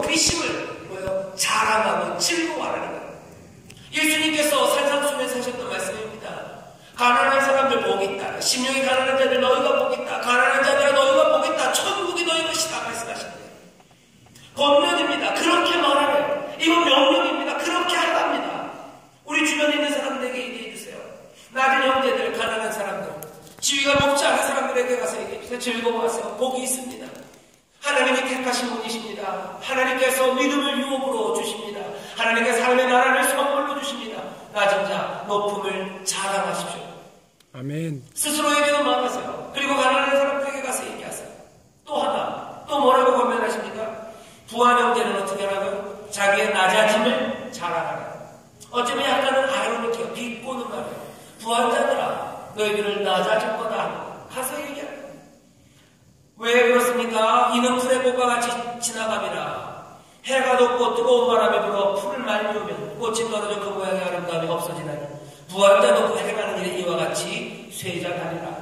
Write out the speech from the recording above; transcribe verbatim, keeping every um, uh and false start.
부리심을 뭐요? 자랑하고 즐거워하라는 거예요. 예수님께서 산상수훈에 사셨던 말씀입니다. 가난한 사람들 복이 있다. 심령이 가난한 자들 너희가 복이 있다. 가난한 자들아 너희가 복이 있다. 천국이 너희 것이다 말씀하시는 거예요. 법령입니다. 그렇게 말하래요. 이건 명령입니다. 그렇게 하랍니다. 우리 주변에 있는 사람들에게 얘기해 주세요. 낮은 형제들, 가난한 사람들, 지위가 높지 않은 사람들에게 가서 얘기해 주세요. 즐거워하세요. 복이 있습니다. 하나님이 택하신 분이십니다. 하나님께서 믿음을 유업으로 주십니다. 하나님께 삶의 나라를 선물로 주십니다. 낮은 자, 높음을 자랑하십시오. 아멘. 스스로에게도 말하세요. 그리고 가난한 사람들에게 가서 얘기하세요. 또 하나, 또 뭐라고 권면하십니까? 부한 형제는 어떻게 하라고요? 자기의 낮아짐을 자랑하라. 어쩌면 약간은 아이러니해요. 비꼬는 말이에요. 부한 자들아, 너희들을 낮아질 거다. 가서 얘기하라. 왜 그렇습니까? 이는 풀의 꽃과 같이 지나감이라. 해가 돋고 뜨거운 바람이 불어 풀을 말리우면 꽃이 떨어져 그 모양의 아름다움이 없어지나니 부활자 놓고 행하는 일이 이와 같이 쇠자가니라.